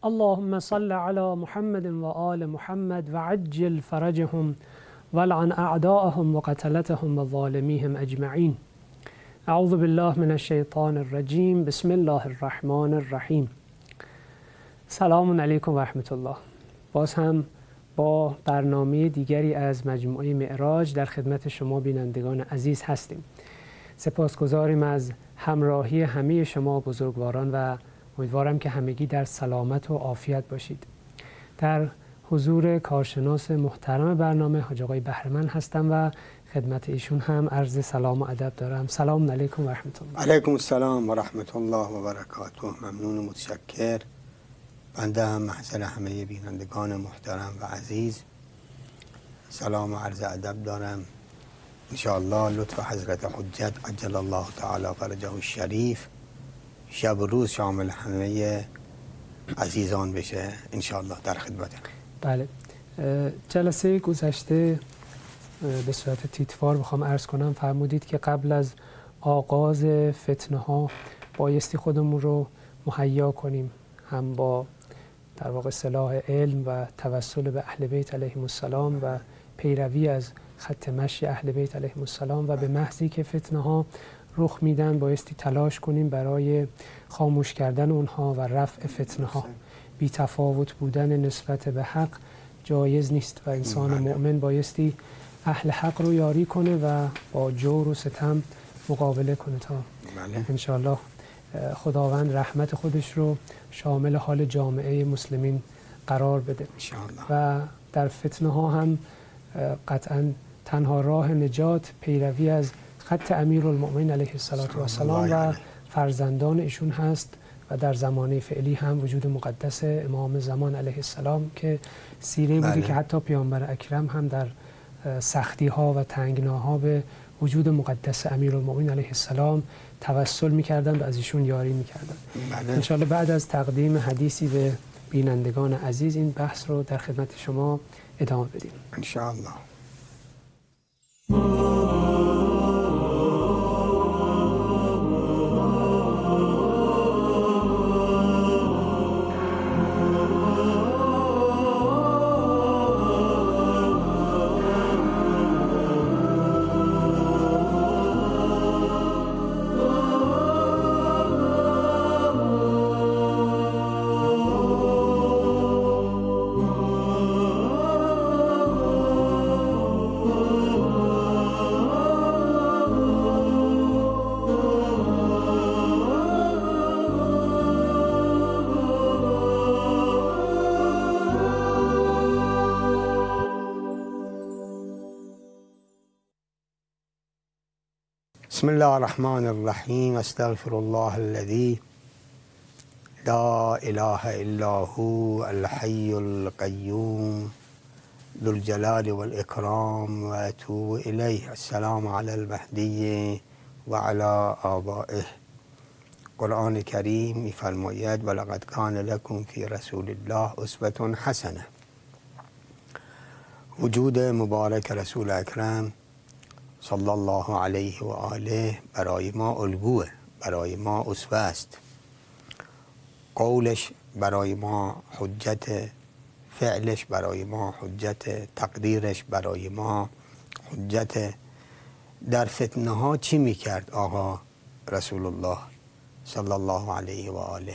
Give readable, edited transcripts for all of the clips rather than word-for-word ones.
اللهم صل على محمد و آل محمد و عجل فرجهم ولعن اعداءهم و قتلتهم و ظالمیهم اجمعین. اعوذ بالله من الشیطان الرجیم. بسم الله الرحمن الرحیم. سلام علیکم و رحمت الله. باز هم با برنامه دیگری از مجموعه معراج در خدمت شما بینندگان عزیز هستیم. سپاسگزاریم از همراهی همه شما بزرگواران و امیدوارم که همگی در سلامت و عافیت باشید. در حضور کارشناس محترم برنامه حاج آقای بهرمند هستم و خدمت ایشون هم عرض سلام و ادب دارم. سلام علیکم و رحمت الله. علیکم السلام و رحمت الله و برکاته. ممنون و متشکر. بنده هم محضر همه بینندگان محترم و عزیز سلام و عرض ادب دارم. انشاءالله لطف حضرت حجت عجل الله تعالی فرجه الشریف شب و روز شامل همه عزیزان بشه انشاءالله. در خدمت. بله، جلسه گذشته به صورت تیتوار بخوام عرض کنم فرمودید که قبل از آغاز فتنه ها بایستی خودمون رو مهیا کنیم، هم با در واقع صلاح علم و توسل به اهل بیت علیهم السلام و پیروی از خط مشی اهل بیت علیهم السلام، و به محضی که فتنه ها رخ میدن بایستی تلاش کنیم برای خاموش کردن اونها و رفع فتنه ها. بی تفاوت بودن نسبت به حق جایز نیست و انسان مؤمن بایستی اهل حق رو یاری کنه و با جور و ستم مقابله کنه تا انشاءالله خداوند رحمت خودش رو شامل حال جامعه مسلمین قرار بده و در فتنه ها هم قطعا تنها راه نجات پیروی از خط امیرالمؤمنین علیه السلام و فرزندان ایشون هست و در زمانه فعلی هم وجود مقدس امام زمان علیه السلام که سیره بودی که حتی پیامبر اکرم هم در سختی ها و تنگناها به وجود مقدس امیرالمؤمنین علیه السلام توسل می‌کردند و از ایشون یاری می‌کردند. انشاءالله بعد از تقدیم حدیثی به بینندگان عزیز این بحث رو در خدمت شما ادامه بدیم انشاءالله. بسم الله الرحمن الرحیم. استغفر الله الذی لا اله الا هو الحی القیوم ذو الجلال والاکرام و اتوب الیه. السلام علی المهدی و علی آبائه. قرآن کریم می‌فرماید ولقد کان لکم فی رسول الله اسوة حسنه. وجود مبارک رسول اکرم صلی الله علیه و آله برای ما الگوه، برای ما اسوه است. قولش برای ما حجت، فعلش برای ما حجت، تقدیرش برای ما حجت. در فتنه ها چی میکرد آقا رسول الله صلی الله علیه و آله؟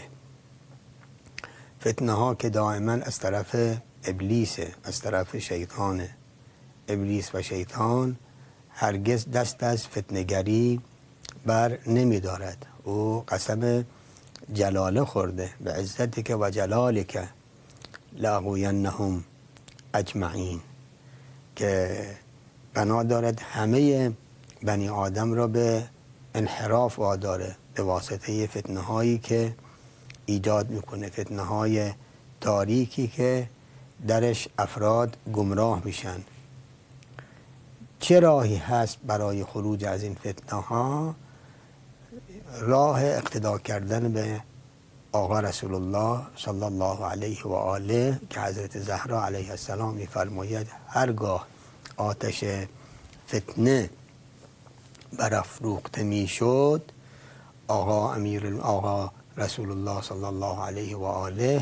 فتنه ها که دائما از طرف ابلیسه، از طرف شیطانه. ابلیس و شیطان هرگز دست از فتنگری بر نمی دارد. او قسم جلاله خورده به عزتک و جلالک لاغوینهم اجمعین، که بنا دارد همه بنی آدم را به انحراف واداره به واسطه فتنه هایی که ایجاد میکنه، فتنه های تاریکی که درش افراد گمراه میشن. چه راهی هست برای خروج از این فتنه ها؟ راه اقتدا کردن به آقا رسول الله صلی الله علیه و آله که حضرت زهرا علیه السلام می‌فرماید هرگاه آتش فتنه برافروخته میشد، آقا رسول الله صلی الله علیه و آله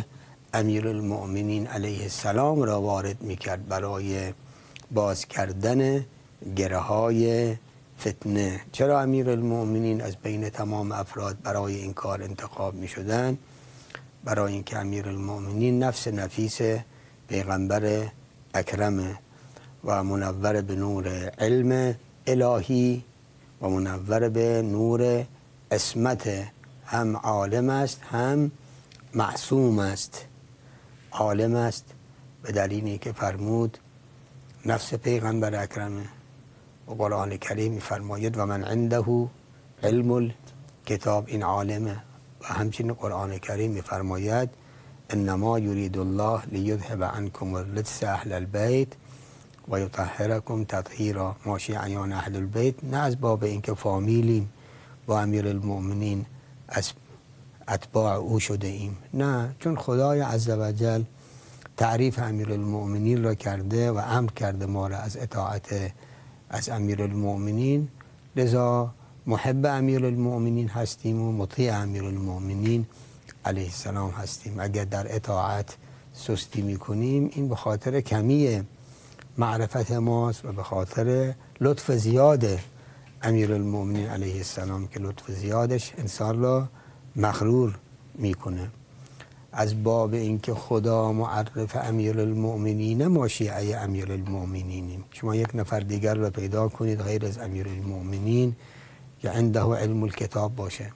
امیرالمؤمنین علیه السلام را وارد میکرد برای باز کردن گره های فتنه. چرا امیرالمؤمنین از بین تمام افراد برای این کار انتخاب میشدن؟ برای اینکه امیرالمؤمنین نفس نفیس پیغمبر اکرم و منور به نور علم الهی و منور به نور عصمت، هم عالم است هم معصوم است. عالم است به دلیلی که فرمود نفس پیغمبر اکرمه و قرآن کریم می‌فرماید و من عنده علم الکتاب، این عالمه. و همچنین قرآن کریم می‌فرماید انما یرید الله لیذهب عنکم الرجس اهل البیت و یطهرکم تطهیرا. ما شیعیان اهل البیت نه از باب اینکه فامیلیم با امیرالمؤمنین از اتباع او شده ایم، نه، چون خدای عزوجل تعریف امیرالمؤمنین را کرده و امر کرده ما را از اطاعت از امیرالمؤمنین، لذا محب امیرالمؤمنین هستیم و مطیع امیرالمؤمنین علیه السلام هستیم. اگر در اطاعت سستی میکنیم این به خاطر کمی معرفت ماست و به خاطر لطف زیاد امیرالمؤمنین علیه السلام که لطف زیادش انسان را مغرور میکنه. از باب اینکه خدا معرف امیرالمؤمنین، ما شیعه امیرالمؤمنینیم. شما یک نفر دیگر را پیدا کنید غیر از امیرالمؤمنین که عنده علم الکتاب باشه،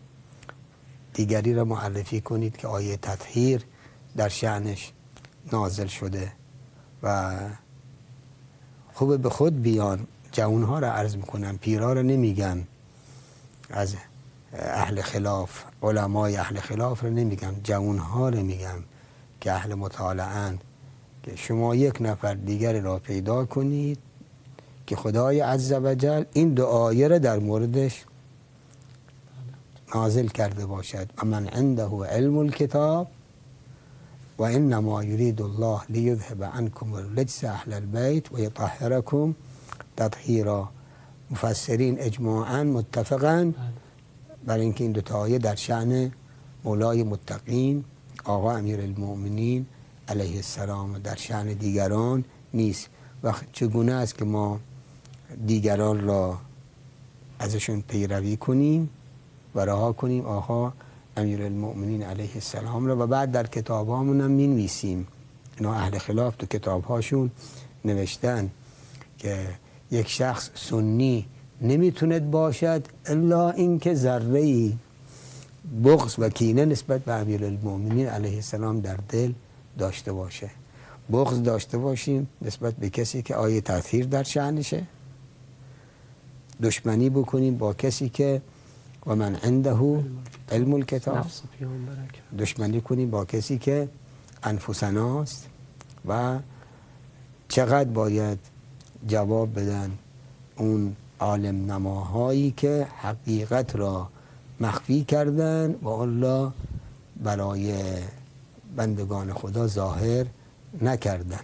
دیگری را معرفی کنید که آیه تطهیر در شأنش نازل شده و خوب به خود بیان. جوانها را عرض میکنم، پیرا را نمیگم، از اهل خلاف، علمای اهل خلاف را نمیگم، جوانها را میگم که اهل مطالعه‌اند، که شما یک نفر دیگر را پیدا کنید که خدای عزوجل این دعایه را در موردش نازل کرده باشد و من عنده علم الکتاب و انما یرید الله لیذهب عنکم الرجس اهل البیت و یطهرکم تطهیرا. مفسرین اجماعاً متفقاً بر اینکه این دو تا آیه در شأن مولای متقین آقا امیرالمؤمنین علیه السلام، در شأن دیگران نیست. و چگونه است که ما دیگران را ازشون پیروی کنیم و رها کنیم آقا امیرالمؤمنین علیه السلام را، و بعد در کتابامون هم می‌نویسیم. اینا اهل خلاف تو کتابهاشون نوشتن که یک شخص سنی نمیتوند باشد الا اینکه ذره‌ای بغض و کینه نسبت به امیرالمؤمنین علیه السلام در دل داشته باشه. بغض داشته باشیم نسبت به کسی که آیه تطهیر در شأنشه، دشمنی بکنیم با کسی که و من عنده علم الکتاب، دشمنی کنیم با کسی که انفسناست. و چقدر باید جواب بدن اون عالم نماهایی که حقیقت را مخفی کردن و الله برای بندگان خدا ظاهر نکردن.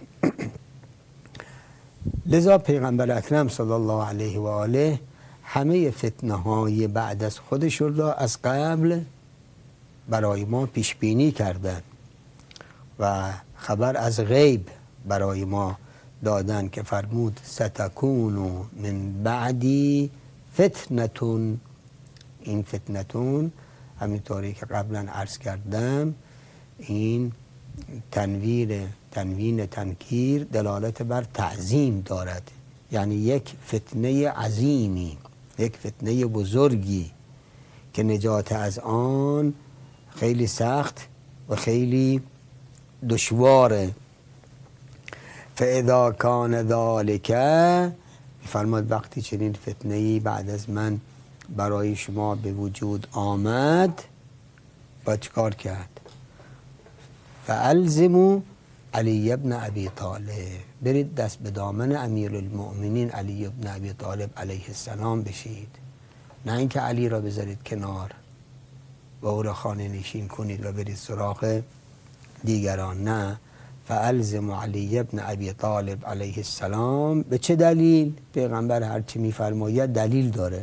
لذا پیغمبر اکرم صلی الله علیه و آله همه فتنه های بعد از خودشون را از قبل برای ما پیش بینی کردن و خبر از غیب برای ما دادن که فرمود ستکون من بعدی فتنتون. این فتنتون همینطوری که قبلا عرض کردم، این تنوین تنکیر دلالت بر تعظیم دارد، یعنی یک فتنه عظیمی، یک فتنه بزرگی که نجات از آن خیلی سخت و خیلی دشواره. فاذا کان ذالک، فرمود وقتی چنین فتنه‌ای بعد از من برای شما به وجود آمد، باید چکار کرد؟ فالزموا علی ابن ابی طالب، برید دست به دامن امیرالمؤمنین علی ابن ابی طالب علیه السلام بشید، نه اینکه علی را بذارید کنار و او را خانه نشین کنید و برید سراغ دیگران. نه، فالزموا علی ابن ابی طالب علیه السلام. به چه دلیل؟ پیغمبر هرچی میفرماید دلیل داره.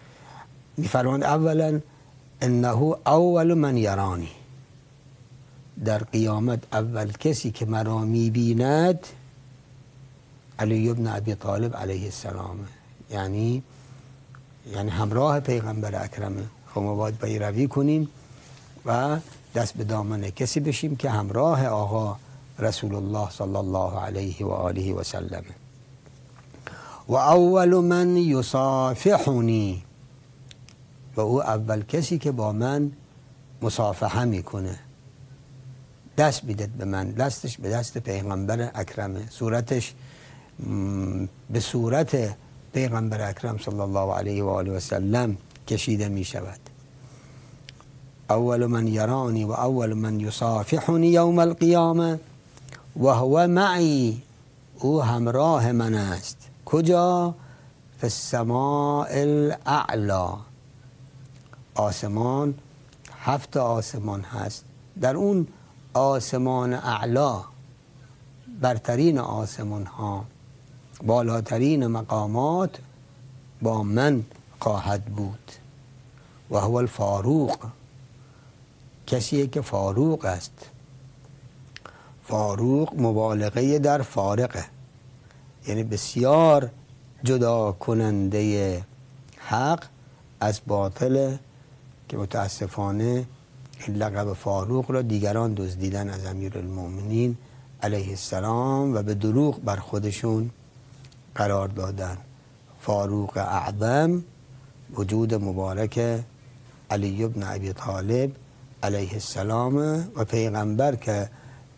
میفرماید اولا انه اول من یرانی، در قیامت اول کسی که مرا میبیند علی ابن ابی طالب علیه السلام، یعنی همراه پیغمبر اکرمه. خب ما باید پیروی کنیم و دست به دامن کسی بشیم که همراه آقا رسول الله صلی الله علیه و آله و سلم. و اول من یصافحنی، و او اول کسی که با من مصافحه میکنه، دست میدد به من، دستش به دست پیغمبر اکرمه، صورتش به صورت پیغمبر اکرم صلی الله علیه و آله و سلم کشیده می شود. اول من یرانی و اول من یصافحنی یوم القیامه و هو معی، او همراه من است. کجا؟ فی السماء الاعلی، آسمان، 7 آسمان هست، در اون آسمان اعلا، برترین آسمان ها، بالاترین مقامات با من خواهد بود. و هو الفاروق، کسیه که فاروق است. فاروق مبالغه در فارقه، یعنی بسیار جدا کننده حق از باطل، که متاسفانه این لقب فاروق را دیگران دزدیدن از امیرالمؤمنین علیه السلام و به دروغ بر خودشون قرار دادن. فاروق اعظم وجود مبارک علی ابن ابی طالب علیه السلام و پیغمبر که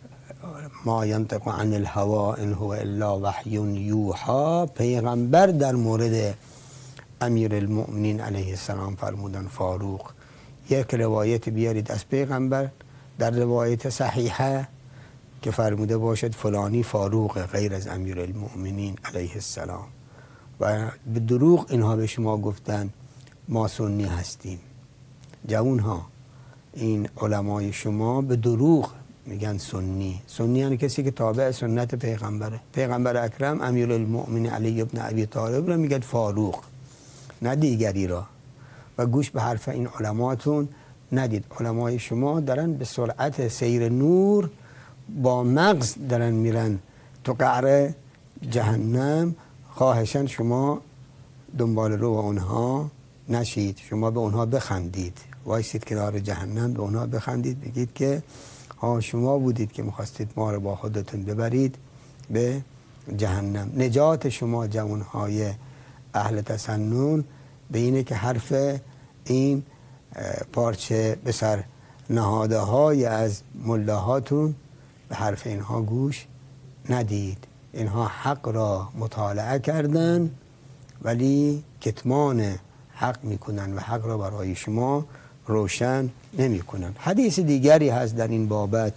ما ینطق عن الهوى ان هو الا وحی یوحی، پیغمبر در مورد امیرالمؤمنین علیه السلام فرمودن فاروق. یک روایت بیارید از پیغمبر در روایت صحیحه که فرموده باشد فلانی فاروق غیر از امیرالمؤمنین علیه السلام، و به دروغ اینها به شما گفتن ما سنی هستیم. جوون ها، این علمای شما به دروغ میگن سنی. سنی یعنی کسی که تابع سنت پیغمبره. پیغمبر اکرم امیرالمؤمنین علی ابن ابی طالب را میگن فاروق، نه دیگری را. و گوش به حرف این علماتون ندید. علمای شما دارن به سرعت سیر نور با مغز دارن میرن تو قعر جهنم. خواهشن شما دنبال رو اونها نشید، شما به اونها بخندید، وایسید کنار جهنم به اونها بخندید، بگید که شما بودید که میخواستید ما رو با خودتون ببرید به جهنم. نجات شما جوانهای اهل تسنن به اینه که حرف این پارچه به سر نهاده های از ملاهاتون به حرف اینها گوش ندید. اینها حق را مطالعه کردن ولی کتمان حق میکنن و حق را برای شما روشن نمیکنن. حدیث دیگری هست در این بابت،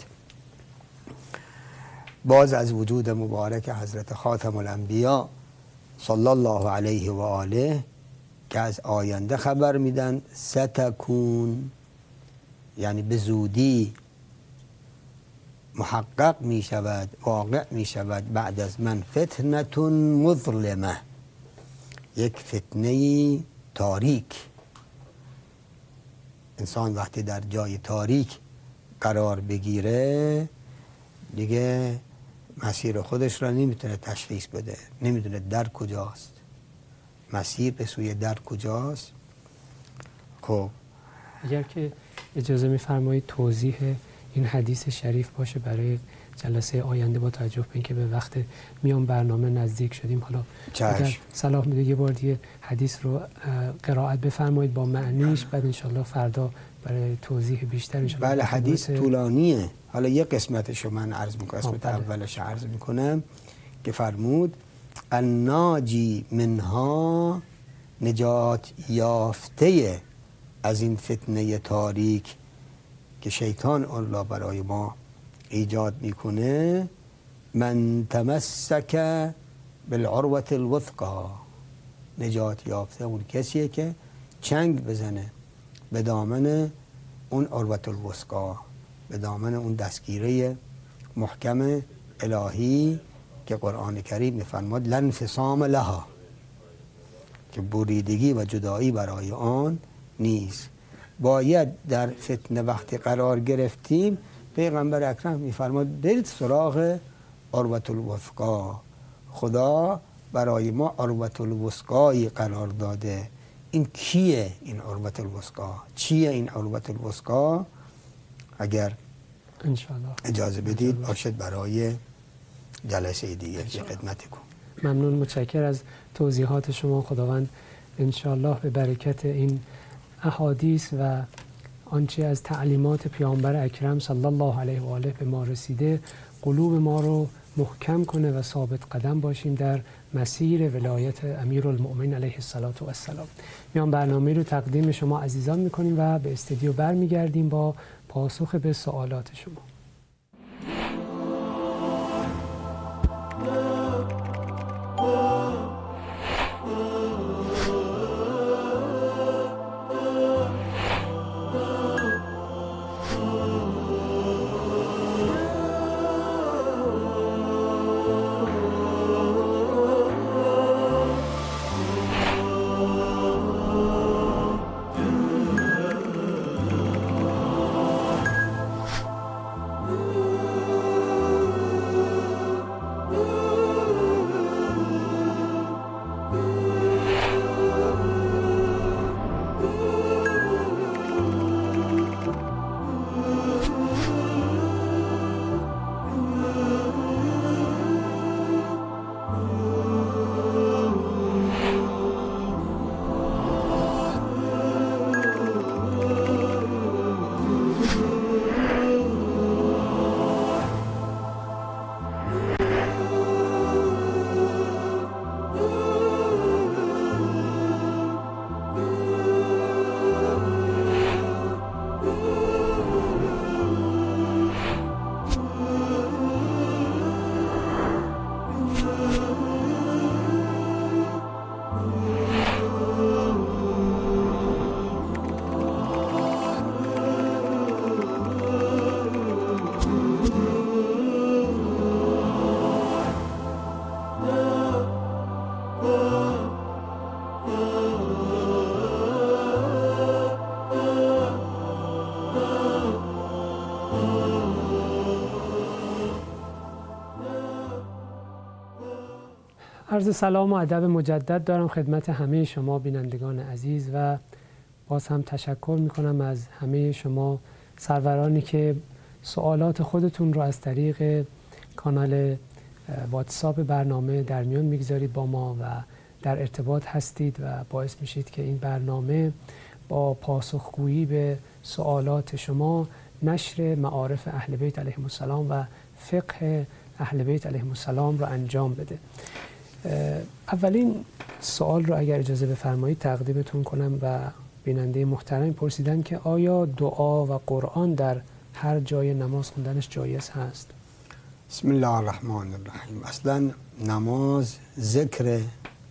باز از وجود مبارک حضرت خاتم الانبیا صلی الله علیه و آله، که از آینده خبر میدن ستکون، یعنی به زودی محقق می شود، واقع می شود بعد از من فتنتون مظلمه، یک فتنه تاریک. انسان وقتی در جای تاریک قرار بگیره دیگه مسیر خودش را نمیتونه تشخیص بده، نمیدونه در کجاست، مسیر به سوی در کجاست. خب اگر که اجازه میفرمایید توضیح این حدیث شریف باشه برای جلسه آینده، با توجه به اینکه به وقت میان برنامه نزدیک شدیم. حالا اگر صلاح میده یه بار دیگه حدیث رو قرائت بفرمایید با معنیش، بعد انشالله فردا برای توضیح بیشتر انشالله. بله حدیث طولانیه، حالا یه قسمتشو من عرض میکنم، قسمت اولش عرض میکنم که فرمود الناجی منها، نجات یافته از این فتنه تاریک که شیطان الله برای ما ایجاد میکنه، من تمسک بالعروة الوثقی، نجات یافته اون کسیه که چنگ بزنه به دامن اون عروة الوثقی، به دامن اون دستگیره محکم الهی که قرآن کریم میفرماد لن انفصام لها، که بریدگی و جدایی برای آن نیست. باید در فتنه وقتی قرار گرفتیم پیغمبر اکرم میفرماد برید سراغ عروة الوثقی، خدا برای ما عروة الوثقی قرار داده. این کیه این عروة الوثقی؟ چیه این عروة الوثقی؟ اگر انشالله اجازه بدید باشد برای جلسه دیگه که خدمتی کنم. ممنون، متشکر از توضیحات شما. خداوند انشالله به برکت این احادیث و آنچه از تعلیمات پیامبر اکرم صلی الله علیه و آله به ما رسیده قلوب ما رو محکم کنه و ثابت قدم باشیم در مسیر ولایت امیرالمؤمنین علیه السلام. میان برنامه رو تقدیم شما عزیزان میکنیم و به استودیو برمیگردیم با پاسخ به سوالات شما. عرض سلام و ادب مجدد دارم خدمت همه شما بینندگان عزیز و باز هم تشکر میکنم از همه شما سرورانی که سوالات خودتون رو از طریق کانال واتساپ برنامه در میان میگذارید با ما و در ارتباط هستید و باعث میشید که این برنامه با پاسخگویی به سوالات شما نشر معارف اهل بیت علیهم السلام و فقه اهل بیت علیهم السلام رو انجام بده. اولین سوال رو اگر اجازه بفرمایید تقدیمتون کنم و بیننده محترم پرسیدن که آیا دعا و قرآن در هر جای نماز خوندنش جایز هست؟ بسم الله الرحمن الرحیم. اصلا نماز ذکر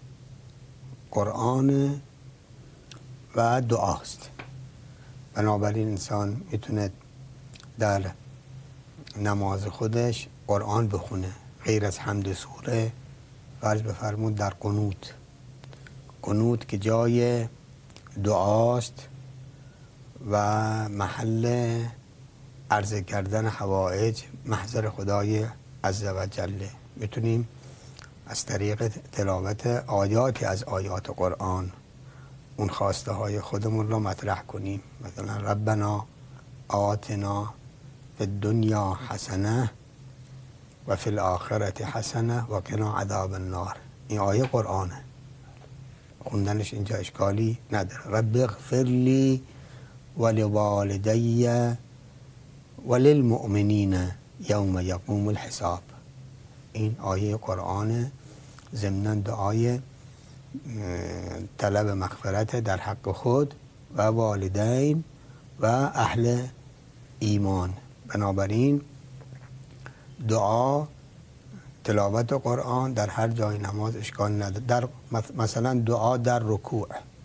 قرآن و دعاست، بنابراین انسان میتونه در نماز خودش قرآن بخونه غیر از حمد سوره. فرض بفرمود در قنوت که جای دعاست و محل عرضه کردن حوائج محضر خدای عزوجل، میتونیم از طریق تلاوت آیاتی از آیات قرآن اون خواسته های خودمون رو مطرح کنیم. مثلا ربنا آتنا فی الدنیا حسنه و فی الاخرة حسنه و قنا عذاب النار. این آیه قرآنه، خوندنش اینجا اشکالی نداره. رب اغفر لی ولوالدی وللمؤمنین یوم یقوم الحساب. این آیه قرآن ضمناً دعای طلب مغفرت در حق خود و والدین و اهل ایمان. بنابراین دعا تلاوت قرآن در هر جای نماز اشکال نداره. در مثلا دعا در رکوع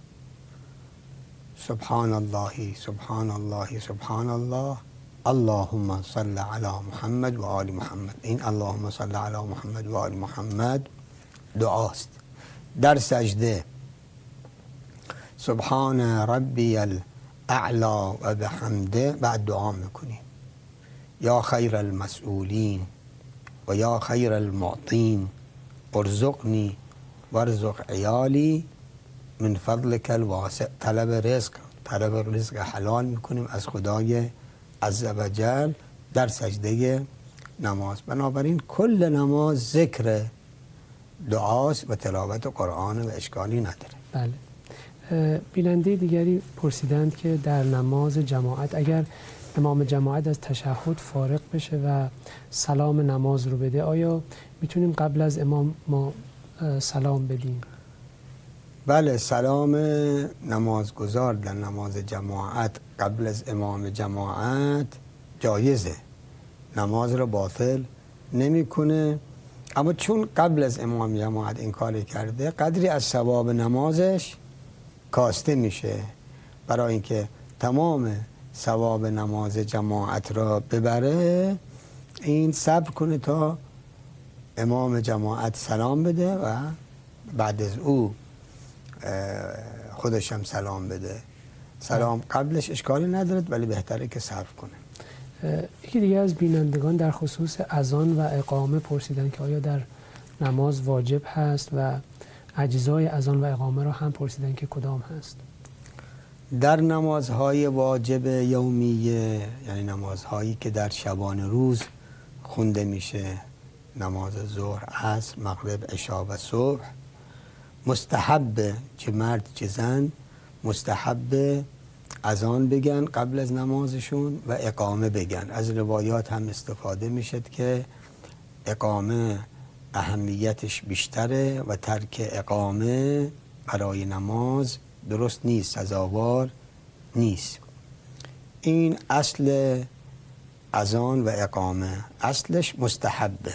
سبحان الله سبحان الله سبحان الله اللهم صل علی محمد و آل محمد. این اللهم صل علی محمد و آل محمد دعاست. در سجده سبحان ربی الاعلا و بحمده بعد دعا میکنیم. یا خیر المسئولین و یا خیر المعطین ارزقنی وارزق عیالی من فضلک الواسع. طلب رزق حلال میکنیم از خدای عزوجل در سجده نماز. بنابراین کل نماز ذکر دعاست و تلاوت قرآن و اشکالی نداره. بله. بیننده دیگری پرسیدند که در نماز جماعت اگر امام جماعت از تشهد فارغ بشه و سلام نماز رو بده، آیا میتونیم قبل از امام ما سلام بدیم؟ بله، سلام نمازگزار در نماز جماعت قبل از امام جماعت جایزه، نماز رو باطل نمیکنه. اما چون قبل از امام جماعت این کار کرده، قدری از ثواب نمازش کاسته میشه. برای اینکه تمام ثواب نماز جماعت را ببره، این صبر کنه تا امام جماعت سلام بده و بعد از او خودش هم سلام بده. سلام قبلش اشکالی ندارد، ولی بهتره که صبر کنه. یکی دیگه از بینندگان در خصوص اذان و اقامه پرسیدن که آیا در نماز واجب هست و اجزای اذان و اقامه را هم پرسیدن که کدام هست. در نمازهای واجب یومیه، یعنی نمازهایی که در شبانه روز خونده میشه، نماز ظهر، عصر، مغرب، عشا و صبح، مستحب چه مرد چه زن مستحب اذان بگن قبل از نمازشون و اقامه بگن. از روایات هم استفاده میشد که اقامه اهمیتش بیشتره و ترک اقامه برای نماز درست نیست، سزاوار نیست. این اصل اذان و اقامه، اصلش مستحبه.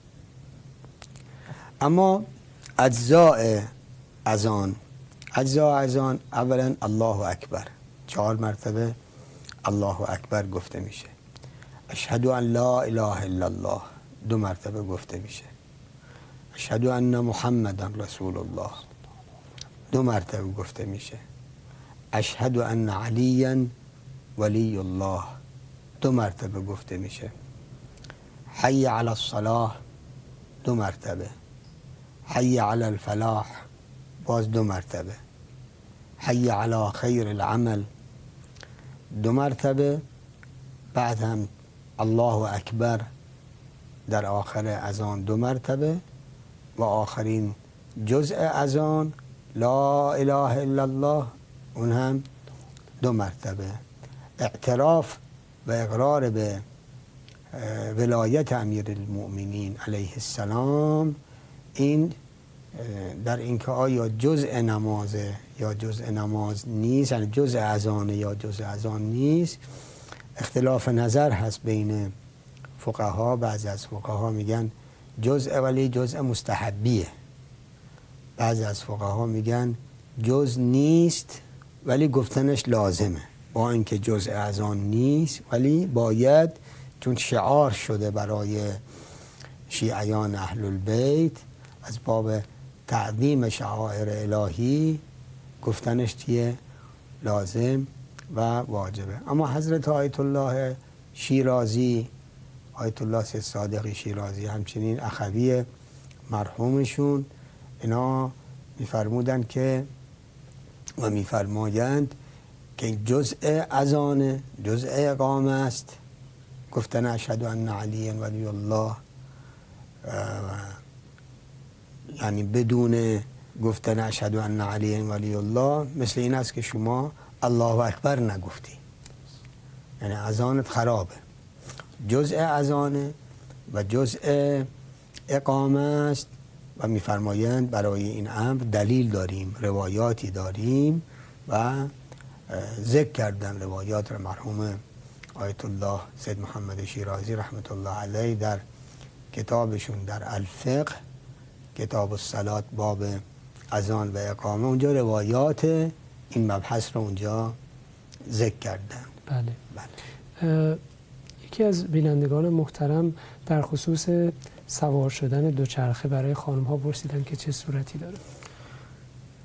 اما اجزاء اذان اولا الله اکبر، 4 مرتبه الله اکبر گفته میشه. اشهد ان لا اله الا الله 2 مرتبه گفته میشه. اشهد ان محمدا رسول الله 2 مرتبه گفته میشه. اشهد ان علیا ولی الله 2 مرتبه گفته میشه. حی علی الصلاة 2 مرتبه. حی علی الفلاح باز 2 مرتبه. حی علی خیر العمل 2 مرتبه. بعد هم الله اکبر در آخر اذان 2 مرتبه و آخرین جزء اذان لا اله الا الله اون هم 2 مرتبه. اعتراف و اقرار به ولایت امیر المؤمنین علیه السلام، این در اینکه آیا جزء نمازه یا جزء نماز نیست، یعنی جزء اذانه یا جزء اذان نیست، اختلاف نظر هست بین فقها. بعضی از فقها میگن جزء ولی جزء مستحبیه. بعضی از فقها میگن جزء نیست ولی گفتنش لازمه، با اینکه جزء اذان نیست ولی باید، چون شعار شده برای شیعیان اهل البیت از باب تعظیم شعائر الهی، گفتنش چیه؟ لازم و واجبه. اما حضرت آیت الله شیرازی، آیت الله سید صادق شیرازی، همچنین اخوی مرحومشون، اینا میفرمودن که و میفرمایند که جزء اذان، جزء اقامه است گفتن اشهد ان علی ولی الله، یعنی بدون گفتن اشهد ان علی ولی الله مثل این است که شما الله اکبر نگفتی، یعنی اذانت خرابه. جزء اذانه و جزء اقامه است و میفرمایند برای این امر دلیل داریم، روایاتی داریم و ذکر کردن روایات را مرحوم آیت الله سید محمد شیرازی رحمت الله علیه در کتابشون در الفقه، کتاب الصلاة، باب اذان و اقامه، اونجا روایات این مبحث رو اونجا ذکر کردن. بله. یکی از بینندگان محترم در خصوص سوار شدن دوچرخه برای خانم ها پرسیدن که چه صورتی داره؟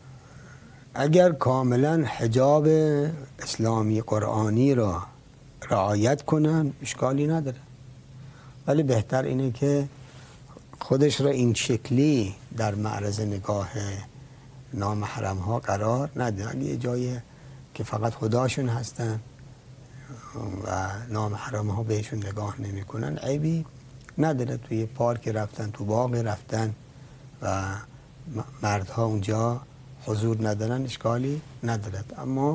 اگر کاملا حجاب اسلامی قرآنی را رعایت کنن اشکالی نداره، ولی بهتر اینه که خودش را این شکلی در معرض نگاه نامحرم ها قرار نده. اگه یه جایی که فقط خداشون هستن و نامحرم ها بهشون نگاه نمی کنن عیبی نداره. توی پارک رفتن، تو باغ رفتن و مردها اونجا حضور ندارن اشکالی ندارد. اما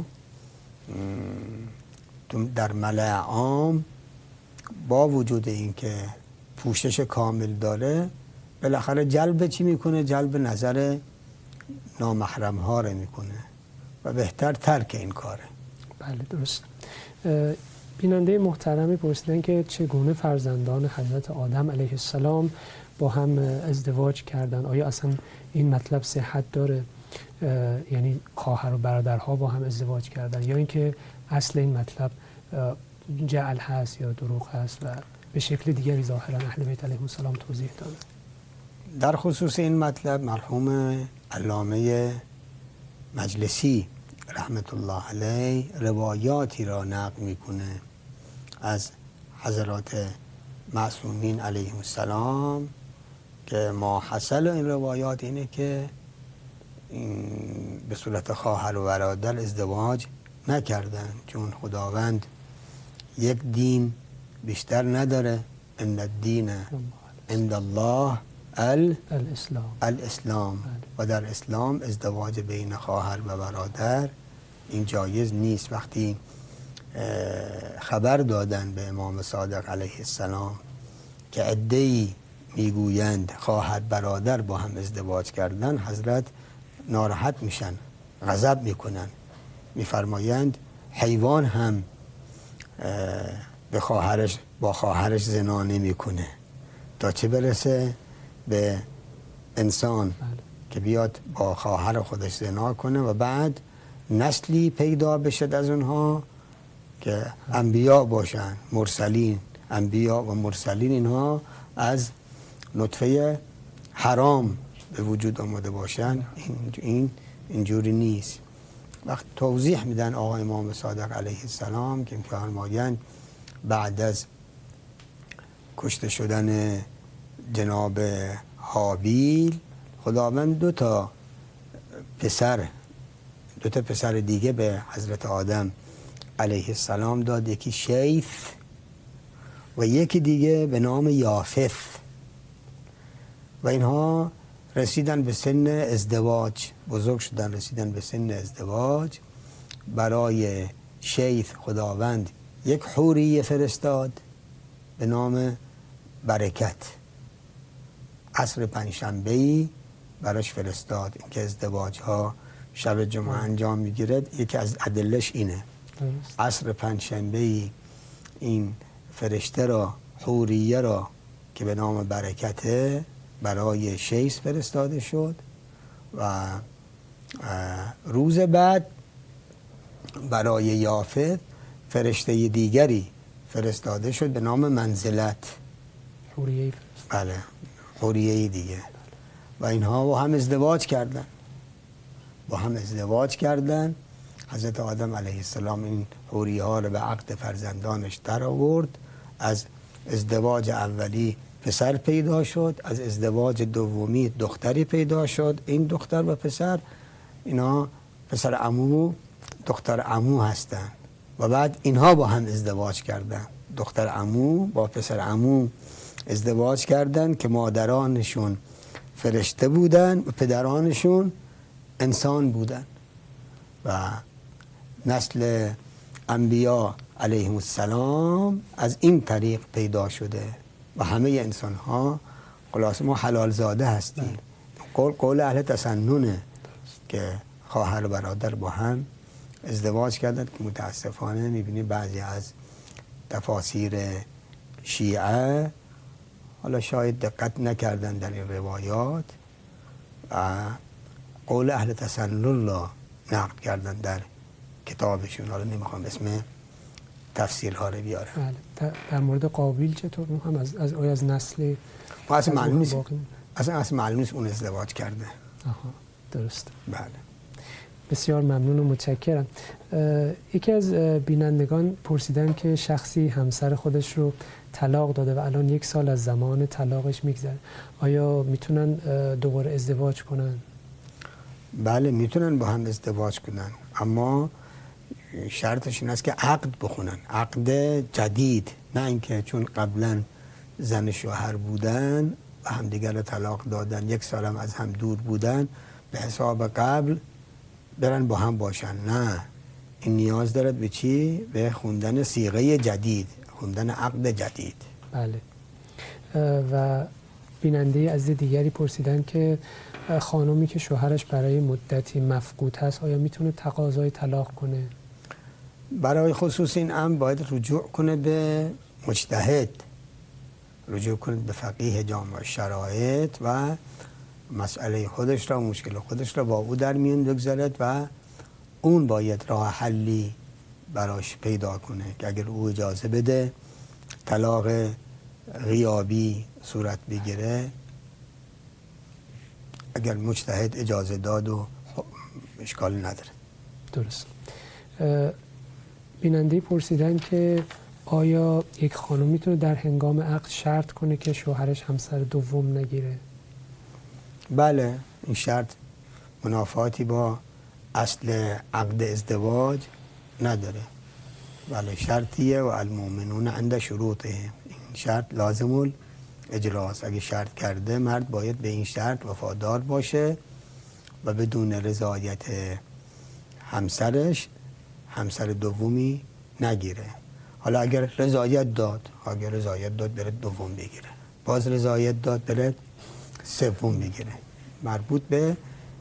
در ملأ عام با وجود اینکه پوشش کامل داره بالاخره جلب چی میکنه؟ جلب نظر نامحرم ها رو میکنه و بهتر ترک این کاره. بله درست. بیننده محترمی پرسیدن که چگونه فرزندان حضرت آدم علیه السلام با هم ازدواج کردن؟ آیا اصلا این مطلب صحت داره؟ یعنی خواهر و برادرها با هم ازدواج کردن، یا اینکه اصل این مطلب جعل هست یا دروغ هست و به شکل دیگری ظاهرا اهل بیت علیهم السلام توضیح داده؟ در خصوص این مطلب مرحوم علامه مجلسی رحمت الله علیه روایاتی را نقل میکنه از حضرات معصومین علیهم السلام که ما حاصل این روایات اینه که به صورت خواهر و برادر ازدواج نکردن، چون خداوند یک دین بیشتر نداره. ان الدین عند الله الاسلام و در اسلام ازدواج بین خواهر و برادر این جایز نیست. وقتی خبر دادن به امام صادق علیه السلام که عده‌ای میگویند خواهر برادر با هم ازدواج کردن، حضرت ناراحت میشن، غضب میکنن، میفرمایند حیوان هم با خواهرش زنا نمیکنه، تا چه برسه به انسان که بیاد با خواهر خودش زنا کنه و بعد نسلی پیدا بشد از اونها که انبیا باشن، مرسلین. انبیا و مرسلین اینها از نطفه حرام به وجود آمده باشن. این اینجوری نیست. وقت توضیح میدن آقا امام صادق علیه السلام که میفرمایند بعد از کشته شدن جناب هابیل خداوند دو تا پسر دیگه به حضرت آدم علیه السلام داد، یکی شیث و یکی دیگه به نام یافث، و اینها رسیدن به سن ازدواج، بزرگ شدن، رسیدن به سن ازدواج. برای شیث خداوند یک حوریه فرستاد به نام برکت، عصر پنجشنبه‌ای براش فرستاد. اینکه ازدواج ها شب جمعه انجام میگیرد، یکی از ادلش اینه. عصر پنجشنبه‌ای این فرشته را، حوریه را که به نام برکته، برای شیث فرستاده شد و روز بعد برای یافث فرشته دیگری فرستاده شد به نام منزلت. حوریه. بله، حوریه دیگه. و اینها با هم ازدواج کردن. حضرت آدم علیه السلام این حوریه ها رو به عقد فرزندانش در آورد. از ازدواج اولی پسر پیدا شد، از ازدواج دومی دختری پیدا شد. این دختر و پسر اینا پسر عمو و دختر عمو هستن و بعد اینها با هم ازدواج کردن. دختر عمو با پسر عمو ازدواج کردن که مادرانشون فرشته بودن و پدرانشون انسان بودن و نسل انبیا علیهم السلام از این طریق پیدا شده و همه انسان ها خلاص ما حلال زاده هستیم. قول اهل تسننه که خواهر و برادر با هم ازدواج کردن که متاسفانه میبینی بعضی از تفاسیر شیعه حالا شاید دقت نکردن در این روایات و قول اهل تسنن را نقل کردن در کتابشون. حالا نمیخوام اسم تفسیرها رو بیارم. در مورد قابیل چطور هم از نسل اصلا معلوم نیست اون ازدواج کرده. آها درست. بله. بسیار ممنون و متشکرم. یکی از بینندگان پرسیدن که شخصی همسر خودش رو طلاق داده و الان 1 سال از زمان طلاقش میگذره، آیا میتونن دوباره ازدواج کنن؟ بله میتونن با هم ازدواج کنن، اما شرطش این است که عقد بخونن، عقد جدید، نه اینکه چون قبلا زن شوهر بودن و همدیگر رو طلاق دادن 1 سال هم از هم دور بودن به حساب قبل برن با هم باشن. نه، این نیاز دارد به چی؟ به خوندن صیغه جدید، خوندن عقد جدید. بله. و بیننده عزیز دیگری پرسیدن که خانمی که شوهرش برای مدتی مفقود هست آیا میتونه تقاضای طلاق کنه؟ برای خصوص این امر باید رجوع کنه به مجتهد، رجوع کنه به فقیه جامع شرایط و مسئله خودش را، مشکل خودش را با او در میان بگذارد و اون باید راه حلی براش پیدا کنه که اگر او اجازه بده طلاق غیابی صورت بگیره، اگر مجتهد اجازه داد و اشکال نداره. درست. بیننده پرسیدن که آیا یک خانم میتونه در هنگام عقد شرط کنه که شوهرش همسر دوم نگیره؟ بله، این شرط منافاتی با اصل عقد ازدواج نداره. بله شرطیه و المؤمنون عند شروطه، این شرط لازم الاجراست. اگه شرط کرده مرد باید به این شرط وفادار باشه و بدون رضایت همسرش همسر دومی نگیره. حالا اگر رضایت داد بره دوم بگیره، باز رضایت داد بره سوم بگیره، مربوط به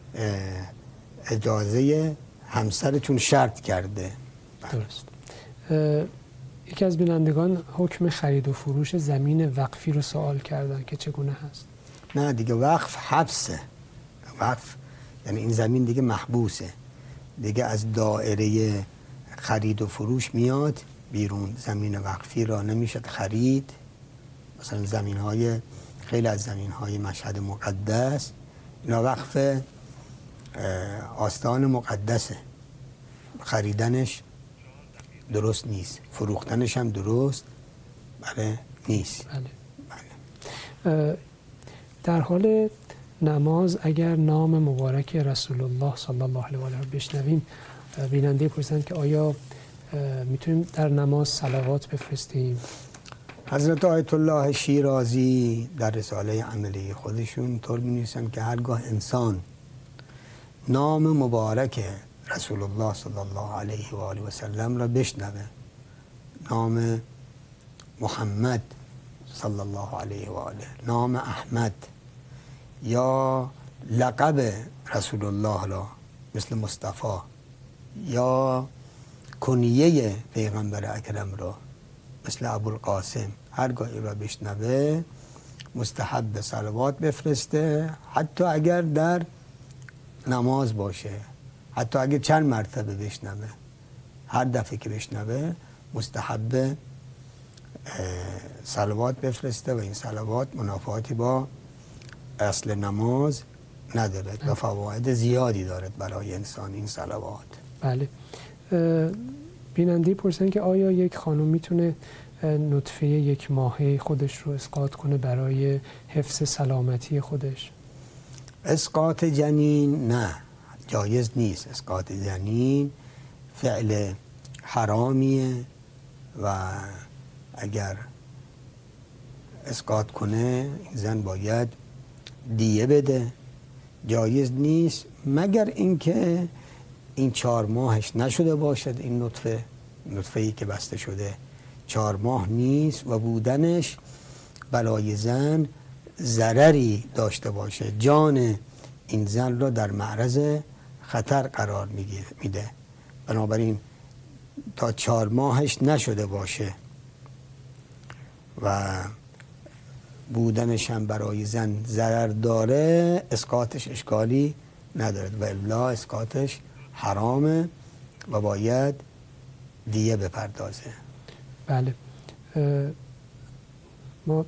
اجازه همسر چون شرط کرده. درست. یکی از بینندگان حکم خرید و فروش زمین وقفی رو سوال کردن که چگونه هست؟ نه دیگه وقف حبسه، وقف یعنی این زمین دیگه محبوسه، دیگه از دائره خرید و فروش میاد بیرون. زمین وقفی را نمیشد خرید، مثلا زمین‌های خیلی از زمین‌های مشهد مقدس اینا وقف آستان مقدسه، خریدنش درست نیست، فروختنش هم درست نیست. بله. بله. در حال نماز اگر نام مبارک رسول الله صلی الله علیه و آله رو بشنویم، بیننده پرسیدن که آیا میتونیم در نماز صلوات بفرستیم؟ حضرت آیت الله شیرازی در رساله عملی خودشون طور می‌نویسن که هرگاه انسان نام مبارک رسول الله صلی الله علیه و آله و سلم را بشنوه، نام محمد صلی الله علیه و آله، نام احمد یا لقب رسول الله را مثل مصطفی یا کنیه پیغمبر اکرم را مثل ابوالقاسم، هرگاه این را بشنوه مستحب صلوات بفرسته، حتی اگر در نماز باشه، حتی اگر چند مرتبه بشنوه، هر دفعه که بشنوه مستحب صلوات بفرسته و این صلوات منافاتی با اصل نماز ندارد و فواید زیادی دارد برای انسان این صلوات. بله. بیننده پرسیدن که آیا یک خانم میتونه نطفه 1 ماهه خودش رو اسقاط کنه برای حفظ سلامتی خودش؟ اسقاط جنین نه، جایز نیست. اسقاط جنین فعل حرامیه و اگر اسقاط کنه این زن باید دیه بده، جایز نیست مگر اینکه این 4 ماهش نشده باشد. این نطفه‌ای که بسته شده 4 ماه نیست و بودنش برای زن ضرری داشته باشه، جان این زن را در معرض خطر قرار میده. بنابراین تا 4 ماهش نشده باشه و بودنش هم برای زن ضرر داره، اسقاطش اشکالی ندارد و الا اسقاطش حرامه و باید دیه بپردازه. بله. ما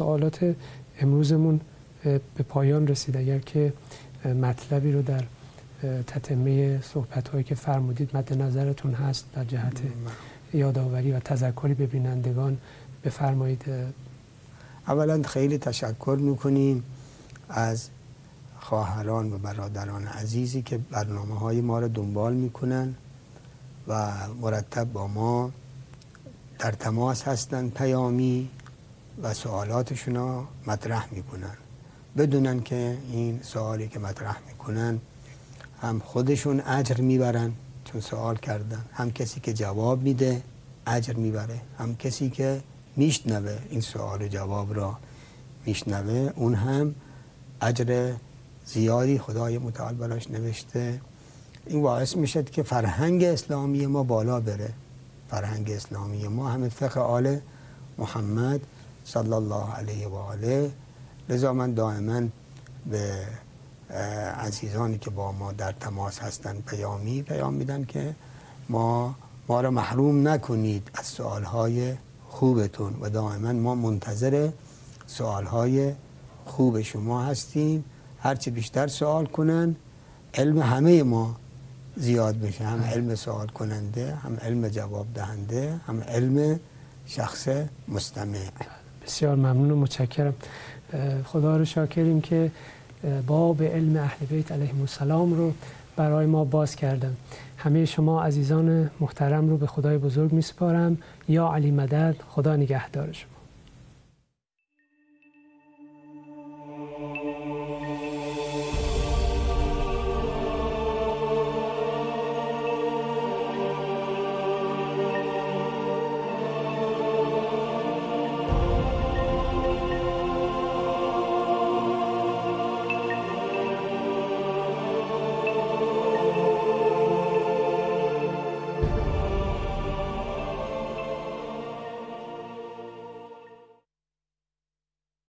سوالات امروزمون به پایان رسید. اگر که مطلبی رو در تتمه صحبت هایی که فرمودید مد نظرتون هست در جهت یادآوری و تذکری به بینندگان بفرمایید. اولا خیلی تشکر میکنیم از خواهران و برادران عزیزی که برنامه‌های ما رو دنبال میکنن و مرتب با ما در تماس هستن پیامی و سوالاتشون رو مطرح میکنن، بدونن که این سوالی که مطرح میکنن هم خودشون اجر میبرن چون سوال کردن، هم کسی که جواب میده اجر میبره، هم کسی که میشنوه این سوال و جواب را میشنوه اون هم اجر زیادی خدای متعال براش نوشته. این باعث میشه که فرهنگ اسلامی ما بالا بره. فرهنگ اسلامی ما همه فقه آل محمد صلی الله علیه و آله. لذا من دائما به عزیزانی که با ما در تماس هستن پیام میدم که ما را محروم نکنید از سوالهای خوبتون و دائما ما منتظر سوالهای خوب شما هستیم. هرچی بیشتر سوال کنن علم همه ما زیاد بشه، هم علم سوال کننده، هم علم جواب دهنده، هم علم شخص مستمع. بسیار ممنون و متشکرم. خدا رو شاکریم که باب علم اهل بیت علیهم السلام رو برای ما باز کردن. همه شما عزیزان محترم رو به خدای بزرگ میسپارم. یا علی مدد. خدا نگهدار شما.